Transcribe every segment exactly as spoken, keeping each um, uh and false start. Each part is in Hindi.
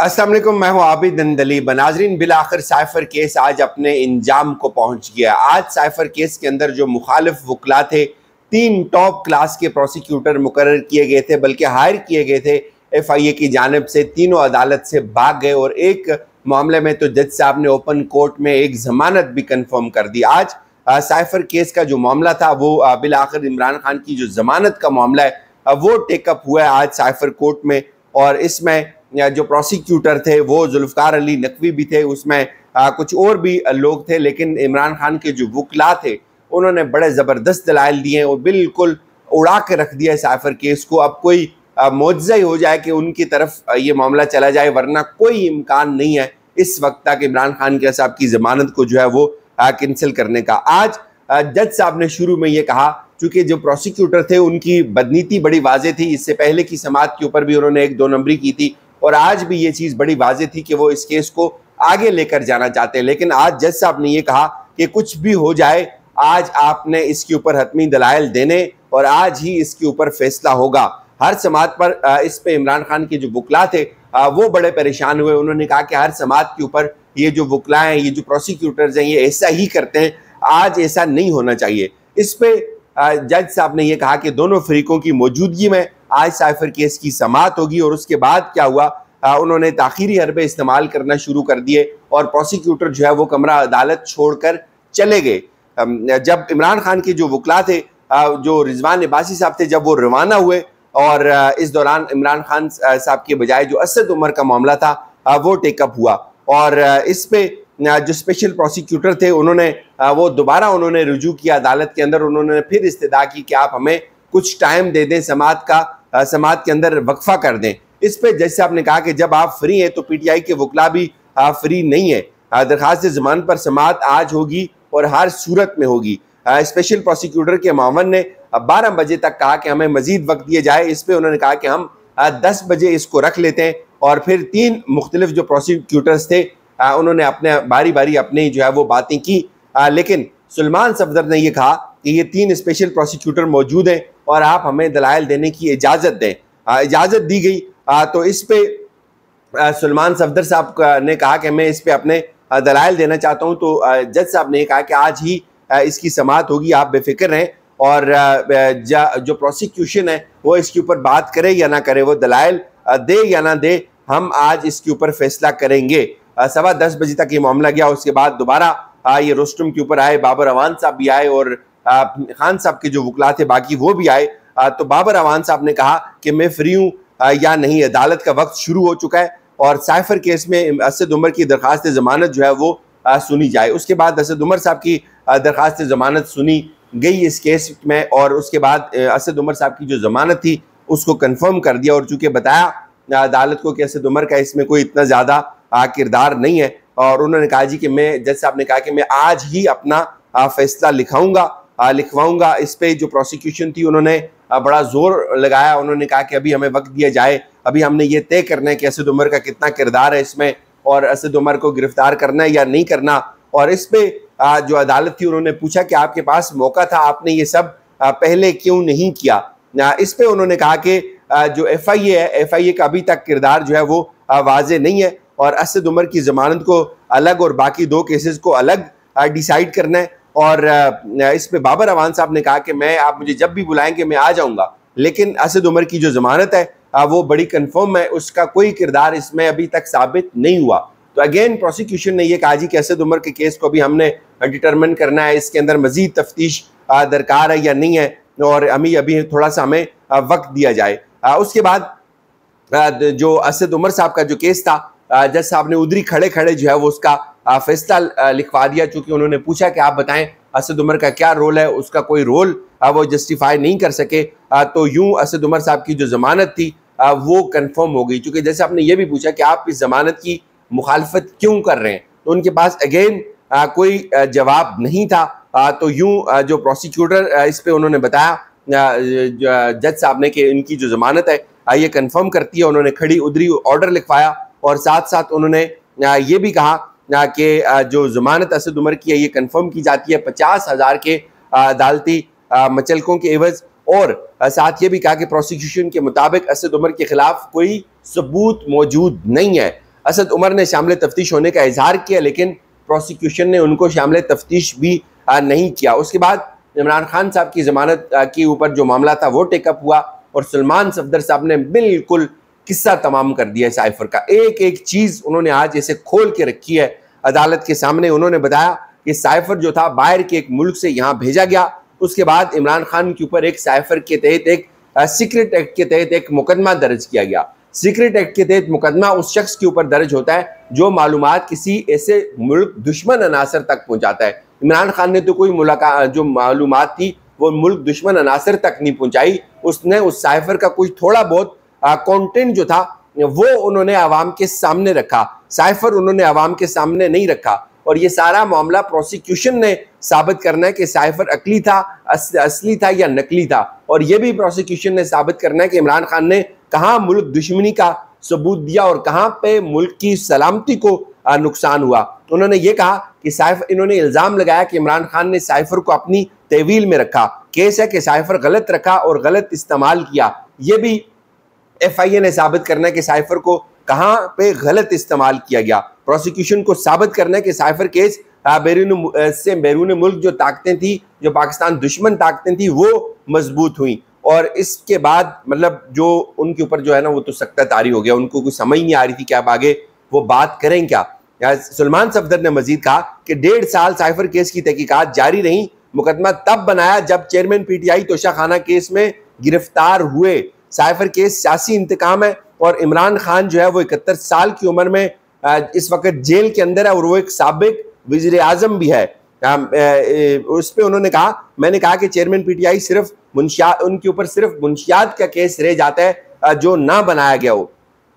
अस्सलाम वालेकुम, मैं हूं आबिद नंदली। नाज़रीन, बिलाखिर साइफर केस आज अपने इंजाम को पहुंच गया। आज साइफर केस के अंदर जो मुखालिफ वकला थे, तीन टॉप क्लास के प्रोसिक्यूटर मुकर्रर किए गए थे, बल्कि हायर किए गए थे एफ आई ए की जानिब से। तीनों अदालत से भाग गए और एक मामले में तो जज साहब ने ओपन कोर्ट में एक जमानत भी कन्फर्म कर दी। आज साइफर केस का जो मामला था वो बिलाखिर इमरान खान की जो जमानत का मामला है वो टेकअप हुआ है आज साइफर कोर्ट में। और इसमें जो प्रोसिक्यूटर थे वो जुल्फ़कार अली नकवी भी थे, उसमें आ, कुछ और भी लोग थे, लेकिन इमरान खान के जो वकला थे उन्होंने बड़े ज़बरदस्त दलाइल दिए और बिल्कुल उड़ा के रख दिया साइफर केस को। अब कोई मौजज़ा ही हो जाए कि उनकी तरफ ये मामला चला जाए, वरना कोई इम्कान नहीं है इस वक्त तक इमरान खान के साहब की ज़मानत को जो है वो कैंसिल करने का। आज जज साहब ने शुरू में ये कहा, चूँकि जो प्रोसिक्यूटर थे उनकी बदनीति बड़ी वाज़ेह थी, इससे पहले की समाअत के ऊपर भी उन्होंने एक दो नंबरी की थी और आज भी ये चीज़ बड़ी वाज़ेह थी कि वो इस केस को आगे लेकर जाना चाहते हैं। लेकिन आज जज साहब ने ये कहा कि कुछ भी हो जाए, आज आपने इसके ऊपर हतमी दलाइल देने और आज ही इसके ऊपर फैसला होगा। हर समाअत पर इस पे इमरान खान के जो वकला थे वो बड़े परेशान हुए। उन्होंने कहा कि हर समाअत के ऊपर ये जो वकला हैं, ये जो प्रोसिक्यूटर्स हैं, ये ऐसा ही करते हैं, आज ऐसा नहीं होना चाहिए। इस पे जज साहब ने यह कहा कि दोनों फरीकों की मौजूदगी में आज साइफर केस की समाअत होगी। और उसके बाद क्या हुआ, आ, उन्होंने ताखीरी हरबे इस्तेमाल करना शुरू कर दिए और प्रोसिक्यूटर जो है वो कमरा अदालत छोड़कर चले गए। जब इमरान खान के जो वकला थे, आ, जो रिजवान अब्बासी साहब थे, जब वो रवाना हुए और आ, इस दौरान इमरान खान साहब के बजाय जो असद उमर का मामला था आ, वो टेकअप हुआ। और आ, इस पे जो स्पेशल प्रोसिक्यूटर थे उन्होंने वो दोबारा उन्होंने रुजू किया अदालत के अंदर। उन्होंने फिर इस्तदा की कि आप हमें कुछ टाइम दे दें, समाअत का समाअत के अंदर वक्फा कर दें। इस पे जज साहब ने कहा कि जब आप फ्री हैं तो पी टी आई के वकला भी फ्री नहीं है। दरखास्त जमानत पर समाअत आज होगी और हर सूरत में होगी। स्पेशल प्रोसिक्यूटर के मावन ने बारह बजे तक कहा कि हमें मजीद वक्त दिया जाए। इस पे उन्होंने कहा कि हम दस बजे इसको रख लेते हैं। और फिर तीन मुख्तलिफ जो प्रोसिक्यूटर्स थे उन्होंने अपने बारी बारी अपने जो है वो बातें की, लेकिन सुलेमान सफदर ने यह कहा कि ये तीन स्पेशल प्रोसिक्यूटर मौजूद हैं और आप हमें दलाइल देने की इजाज़त दें। इजाज़त दी गई तो इस पे सुलेमान सफदर साहब ने कहा कि मैं इस पे अपने दलाइल देना चाहता हूँ। तो जज साहब ने कहा कि आज ही इसकी समाअत होगी, आप बेफिक्र रहें और जो प्रोसिक्यूशन है वो इसके ऊपर बात करे या ना करे, वो दलाइल दे या ना दे, हम आज इसके ऊपर फैसला करेंगे। सवा दस बजे तक ये मामला गया। उसके बाद दोबारा ये रोस्टम के ऊपर आए, बाबर अवान साहब भी आए और खान साहब के जो वकला थे बाकी वो भी आए। तो बाबर अवान साहब ने कहा कि मैं फ्री हूँ या नहीं, अदालत का वक्त शुरू हो चुका है और साइफर केस में असद उमर की दरखास्त जमानत जो है वो सुनी जाए। उसके बाद असद उमर साहब की दरखास्त जमानत सुनी गई इस केस में और उसके बाद असद उमर साहब की जो जमानत थी उसको कन्फर्म कर दिया। और चूँकि बताया अदालत को कि असद उमर का इसमें कोई इतना ज़्यादा किरदार नहीं है और उन्होंने कहा जी कि मैं, जज साहब ने कहा कि मैं आज ही अपना फैसला लिखाऊंगा लिखवाऊंगा। इस पे जो प्रोसिक्यूशन थी उन्होंने बड़ा जोर लगाया। उन्होंने कहा कि अभी हमें वक्त दिया जाए, अभी हमने ये तय करना है कि असद उमर का कितना किरदार है इसमें और असद उमर को गिरफ्तार करना है या नहीं करना। और इस पे जो अदालत थी उन्होंने पूछा कि आपके पास मौका था, आपने ये सब पहले क्यों नहीं किया। इस पे उन्होंने कहा कि जो एफ आई ए है, एफ आई ए का अभी तक किरदार जो है वो वाज़ेह नहीं है और असद उमर की ज़मानत को अलग और बाकी दो केसेस को अलग डिसाइड करना है। और इस पे बाबर अवान साहब ने कहा कि मैं, आप मुझे जब भी बुलाएंगे मैं आ जाऊंगा, लेकिन असद उमर की जो ज़मानत है वो बड़ी कंफर्म है, उसका कोई किरदार इसमें अभी तक साबित नहीं हुआ। तो अगेन प्रोसिक्यूशन ने यह कहा जी कि असद उमर के केस को भी हमने डिटरमिन करना है, इसके अंदर मजीद तफ्तीश दरकार है या नहीं है और अभी अभी थोड़ा सा हमें वक्त दिया जाए। उसके बाद जो असद उमर साहब का जो केस था, जज साहब ने उधरी खड़े खड़े जो है वो उसका फैसला लिखवा दिया। चूँकि उन्होंने पूछा कि आप बताएं असद उमर का क्या रोल है, उसका कोई रोल वो जस्टिफाई नहीं कर सके। तो यूं असद उमर साहब की जो ज़मानत थी वो कंफर्म हो गई। चूँकि जैसे आपने ये भी पूछा कि आप इस ज़मानत की मुखालफत क्यों कर रहे हैं, तो उनके पास अगेन कोई जवाब नहीं था। तो यूं जो प्रोसिक्यूटर इस पे उन्होंने बताया जज साहब ने कि इनकी जो ज़मानत है ये कंफर्म करती है। उन्होंने खड़ी उधरी ऑर्डर लिखवाया और साथ साथ उन्होंने ये भी कहा कि जो ज़मानत असद उमर की है ये कंफर्म की जाती है पचास हज़ार के अदालती मचलकों के एवज़। और साथ ये भी कहा कि प्रोसिक्यूशन के मुताबिक असद उमर के खिलाफ कोई सबूत मौजूद नहीं है। असद उमर ने शामिल तफ्तीश होने का इजहार किया, लेकिन प्रोसिक्यूशन ने उनको शामिल तफ्तीश भी नहीं किया। उसके बाद इमरान खान साहब की ज़मानत के ऊपर जो मामला था वो टेकअप हुआ और सलमान सफदर साहब ने बिल्कुल किस्सा तमाम कर दिया साइफर का। एक एक चीज़ उन्होंने आज ऐसे खोल के रखी है अदालत के सामने। उन्होंने बताया कि साइफर जो था बाहर के एक मुल्क से यहाँ भेजा गया, उसके बाद इमरान खान के ऊपर एक साइफर के तहत एक सीक्रेट एक्ट के तहत एक मुकदमा दर्ज किया गया। सीक्रेट एक्ट के तहत मुकदमा उस शख्स के ऊपर दर्ज होता है जो मालूमात किसी ऐसे मुल्क दुश्मन अनासर तक पहुंचाता है। इमरान खान ने तो कोई मुलाकात जो मालूमात थी वो मुल्क दुश्मन अनासर तक नहीं पहुंचाई, उसने उस साइफर का कुछ थोड़ा बहुत कंटेंट जो था वो उन्होंने आवाम के सामने रखा, साइफर उन्होंने आवाम के सामने नहीं रखा। और ये सारा मामला प्रोसिक्यूशन ने साबित करना है कि साइफर अकली था, अस, असली था या नकली था। और ये भी प्रोसिक्यूशन ने साबित करना है कि इमरान खान ने कहाँ मुल्क दुश्मनी का सबूत दिया और कहाँ पे मुल्क की सलामती को नुकसान हुआ। उन्होंने ये कहा कि साइफर, इन्होंने इल्ज़ाम लगाया कि इमरान खान ने साइफर को अपनी तहवील में रखा। केस है कि साइफर गलत रखा और गलत इस्तेमाल किया। ये भी एफ आई ए ने साबित करना है कि साइफर को कहाँ पे गलत इस्तेमाल किया गया। प्रोसिक्यूशन को साबित करना है कि साइफर केस बैरून से बैरून मुल्क जो ताकतें थी, जो पाकिस्तान दुश्मन ताकतें थी, वो मजबूत हुई। और इसके बाद मतलब जो उनके ऊपर जो है ना वो तो सख्त तारी हो गया, उनको कुछ समझ नहीं आ रही थी कि अब आगे वो बात करें क्या। सलमान सफदर ने मजीद कहा कि डेढ़ साल साइफर केस की तहकीकात जारी रही। मुकदमा तब बनाया जब चेयरमैन पी टी आई तोशाखाना केस में गिरफ्तार हुए। साइफर केस सियासी इंतकाम है और इमरान खान जो है वो इकहत्तर साल की उम्र में इस वक्त जेल के अंदर है और वो एक साबिक वज़ीर आज़म भी है। उस पर उन्होंने कहा, मैंने कहा कि चेयरमैन पी टी आई सिर्फ मुंशिया उनके ऊपर सिर्फ मुंशियात का केस रह जाता है जो ना बनाया गया हो,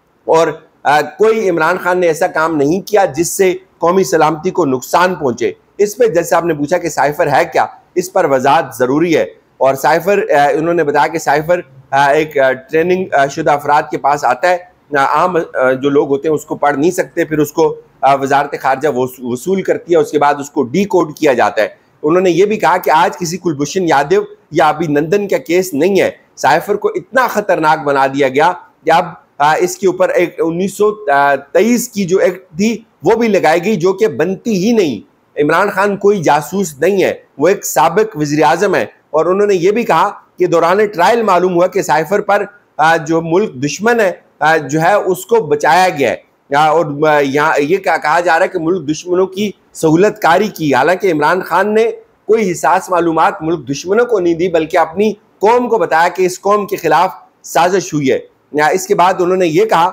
और आ, कोई इमरान खान ने ऐसा काम नहीं किया जिससे कौमी सलामती को नुकसान पहुंचे। इस पर जज साहब ने पूछा कि साइफर है क्या, इस पर वजाहत ज़रूरी है। और साइफर उन्होंने बताया कि साइफर एक ट्रेनिंग शुदा अफराद के पास आता है, आम जो लोग होते हैं उसको पढ़ नहीं सकते, फिर उसको वजारत खारजा वसूल करती है, उसके बाद उसको डी कोड किया जाता है। उन्होंने ये भी कहा कि आज किसी कुलभूषण यादव या अभिनंदन का केस नहीं है, साइफर को इतना खतरनाक बना दिया गया कि अब इसके ऊपर एक उन्नीस सौ तेईस की जो एक्ट थी वो भी लगाई गई जो कि बनती ही नहीं। इमरान खान कोई जासूस नहीं है, वो एक साबिक वज़ीर आज़म है। और उन्होंने ये भी कहा कि दौरान ट्रायल मालूम हुआ कि साइफर पर जो मुल्क दुश्मन है जो है उसको बचाया गया है, और यहाँ ये कहा जा रहा है कि मुल्क दुश्मनों की सहूलत कारी की। हालांकि इमरान खान ने कोई हिसास मालूमात मुल्क दुश्मनों को नहीं दी, बल्कि अपनी कौम को बताया कि इस कौम के खिलाफ साजिश हुई है। इसके बाद उन्होंने ये कहा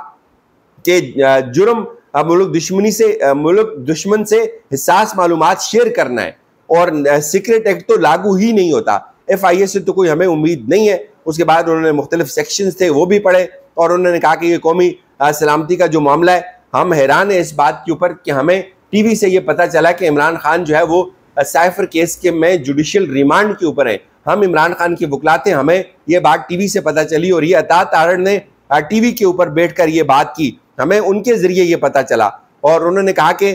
कि जुर्म मुल्क दुश्मनी से मुल्क दुश्मन से हिसास मालूमात शेयर करना है और सीक्रेट एक्ट तो लागू ही नहीं होता। एफ आई ए से तो कोई हमें उम्मीद नहीं है। उसके बाद उन्होंने मुख्तलिफ सेक्शंस थे वो भी पढ़े और उन्होंने कहा कि ये कौमी सलामती का जो मामला है, हम हैरान है इस बात के ऊपर कि हमें टी वी से ये पता चला कि इमरान खान जो है वो साइफर केस के में जुडिशियल रिमांड के ऊपर है। हम इमरान खान के वकलात हैं, हमें ये बात टीवी से पता चली और ये अता तारड़ ने टीवी के ऊपर बैठकर ये बात की, हमें उनके जरिए ये पता चला। और उन्होंने कहा कि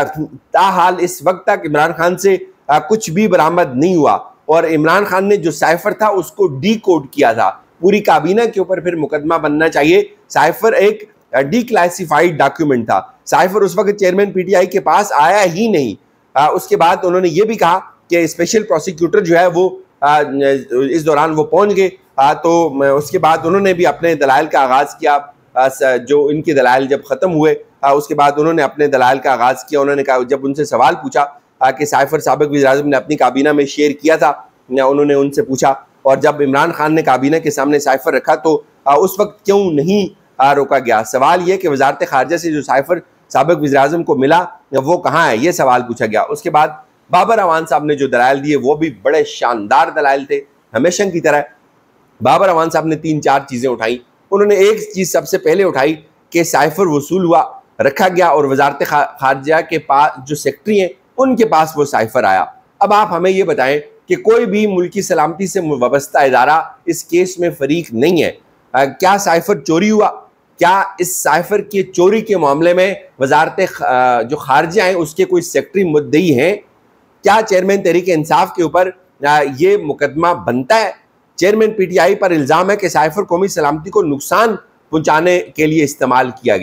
ताहाल इस वक्त तक इमरान खान से कुछ भी बरामद नहीं हुआ और इमरान खान ने जो साइफर था उसको डी कोड किया था। पूरी काबीना के ऊपर फिर मुकदमा बनना चाहिए। साइफर एक डी क्लासिफाइड डॉक्यूमेंट था। साइफर उस वक्त चेयरमैन पी टी आई के पास आया ही नहीं। आ, उसके बाद उन्होंने ये भी कहा कि स्पेशल प्रोसिक्यूटर जो है वो आ, इस दौरान वो पहुंच गए। तो उसके बाद उन्होंने भी अपने दलाइल का आगाज़ किया। आ, जो इनके दलाइल जब ख़त्म हुए आ, उसके बाद उन्होंने अपने दलाइल का आगाज़ किया। उन्होंने कहा, जब उनसे सवाल पूछा आ, कि साइफर साबिक वज़ीर आज़म ने अपनी काबीना में शेयर किया था, उन्होंने उनसे पूछा, और जब इमरान खान ने काबीना के सामने साइफर रखा तो आ, उस वक्त क्यों नहीं आ, रोका गया। सवाल ये कि वजारत खारजा से जो साइफर साबिक वज़ीर आज़म को मिला वो कहाँ है, ये सवाल पूछा गया। उसके बाद बाबर अवान साहब ने जो दलाइल दिए वो भी बड़े शानदार दलाइल थे हमेशा की तरह। बाबर अवान साहब ने तीन चार चीज़ें उठाई। उन्होंने एक चीज़ सबसे पहले उठाई कि साइफर वसूल हुआ, रखा गया और वजारत खारजा के पास जो सेक्रेटरी हैं उनके पास वो साइफर आया। अब आप हमें ये बताएं कि कोई भी मुल्की सलामती से वाबस्ता इदारा इस केस में फरीक नहीं है। आ, क्या साइफर चोरी हुआ? क्या इस साइफर के चोरी के मामले में वजारत जो खारजा हैं उसके कोई सेक्रेटरी मुद्दई हैं? क्या चेयरमैन तहरीक इंसाफ के ऊपर ये मुकदमा बनता है? चेयरमैन पी टी आई पर इल्ज़ाम है कि साइफर कौमी सलामती को नुकसान पहुंचाने के लिए इस्तेमाल किया गया।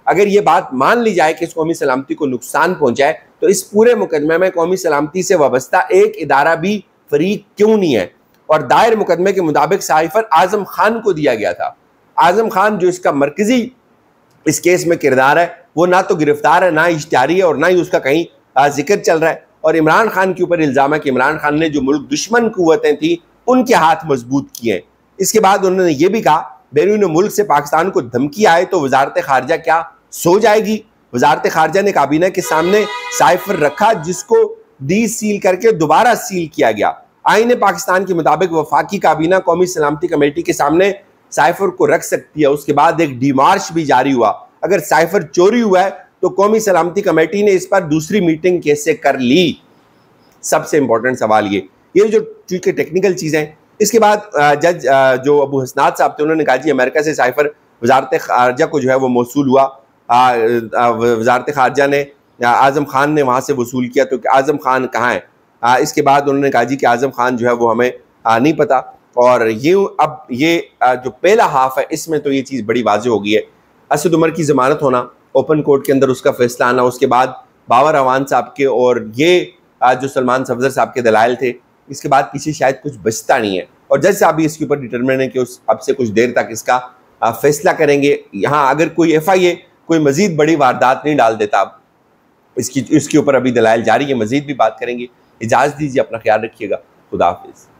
अगर ये बात मान ली जाए कि इस कौमी सलामती को नुकसान पहुंचाए, तो इस पूरे मुकदमे में कौमी सलामती से वाबस्ता एक इदारा भी फरीक क्यों नहीं है? और दायर मुकदमे के मुताबिक साइफर आजम खान को दिया गया था। आजम खान जो इसका मरकजी इस केस में किरदार है, वो ना तो गिरफ्तार है, ना इश्तिहारी है, और ना ही उसका कहीं जिक्र चल रहा है। और इमरान खान के ऊपर इल्ज़ाम है कि इमरान खान ने जो मुल्क दुश्मन कुव्वतें थी उनके हाथ मजबूत किए हैं। इसके बाद उन्होंने ये भी कहा, बैरून मुल्क से पाकिस्तान को धमकी आए तो वजारत खारजा क्या सो जाएगी? वजारत खारजा ने काबीना के सामने साइफर रखा, जिसको डी सील करके दोबारा सील किया गया। आईन पाकिस्तान के मुताबिक वफाकी काबीना कौमी सलामती कमेटी के सामने साइफर को रख सकती है। उसके बाद एक डिमार्च भी जारी हुआ। अगर साइफर चोरी हुआ है तो कौमी सलामती कमेटी ने इस पर दूसरी मीटिंग कैसे कर ली? सबसे इंपॉर्टेंट सवाल ये ये जो चूंकि टेक्निकल चीज़ें। इसके बाद जज जो अबू हसनात साहब थे, उन्होंने कहा जी अमेरिका से साइफर वजारत खारजा को जो है वो मौसूल हुआ। वजारत खारजा ने, आज़म खान ने वहाँ से वसूल किया, तो आज़म खान कहाँ है? आ, इसके बाद उन्होंने कहा जी कि आज़म खान जो है वो हमें आ, नहीं पता। और ये अब ये आ, जो पहला हाफ है इसमें तो ये चीज़ बड़ी वाज़ेह हो गई है। असद उमर की ज़मानत होना, ओपन कोर्ट के अंदर उसका फैसला आना, उसके बाद बाबर अवान साहब के और ये आ, जो सलमान सफदर साहब के दलाइल थे, इसके बाद पीछे शायद कुछ बचता नहीं है। और जज साहब भी इसके ऊपर डिटरमिन है कि उस अब से कुछ देर तक इसका आ, फैसला करेंगे। यहाँ अगर कोई एफ आई ए कोई मजीद बड़ी वारदात नहीं डाल देता, अब इसकी इसके ऊपर अभी दलाइल जारी है, मजीद भी बात करेंगे। इजाज़त दीजिए, अपना ख्याल रखिएगा। खुदा हाफिज़।